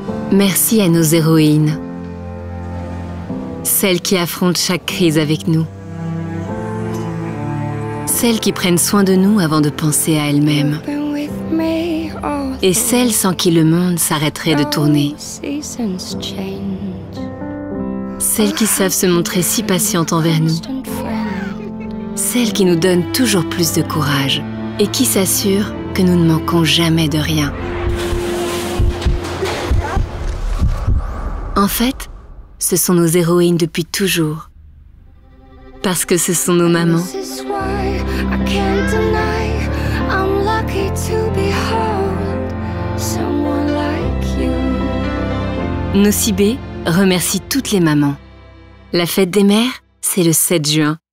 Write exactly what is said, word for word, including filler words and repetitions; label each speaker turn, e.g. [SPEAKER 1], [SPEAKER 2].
[SPEAKER 1] Merci à nos héroïnes, celles qui affrontent chaque crise avec nous, celles qui prennent soin de nous avant de penser à elles-mêmes, et celles sans qui le monde s'arrêterait de tourner. Celles qui savent se montrer si patientes envers nous, celles qui nous donnent toujours plus de courage et qui s'assurent que nous ne manquons jamais de rien. En fait, ce sont nos héroïnes depuis toujours, parce que ce sont nos mamans. Nocibé remercie toutes les mamans. La fête des mères, c'est le sept juin.